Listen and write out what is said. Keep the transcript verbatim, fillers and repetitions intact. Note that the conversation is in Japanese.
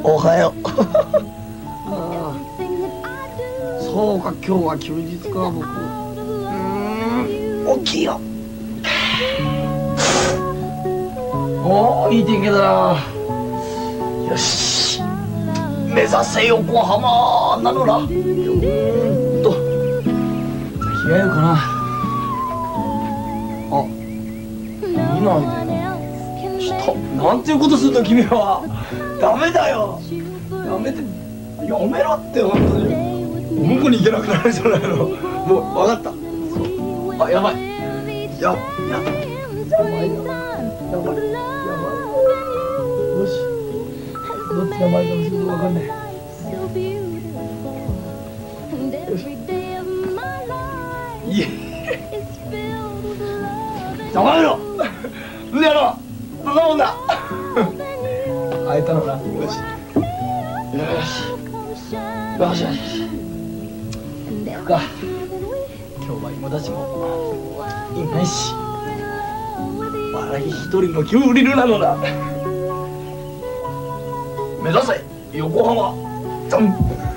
おはよう。ああ、そうか、今日は休日か、僕。うーん、大きいよ。おお、いい天気だな。よし、目指せ横浜なのな。うーんと着替えようかな。あ、見ないでよ。ちょっと、なんていうことするの君は。ダメだよ。やめて、やめろって本当に。向こうに行けなくなるじゃないの。もう分かった。そう。あ、やばい。や、や、やばいよ。やばい。やばい。よし。どっちが前かもちょっと分かんない。よし。いえ。黙めろ。うやろ。そんなもんだ。会えたのな。よし。よし。よしよし。行くか。今日は友達もいないし、笑い一人のキュウリルなのだ。目指せ横浜。じゃん。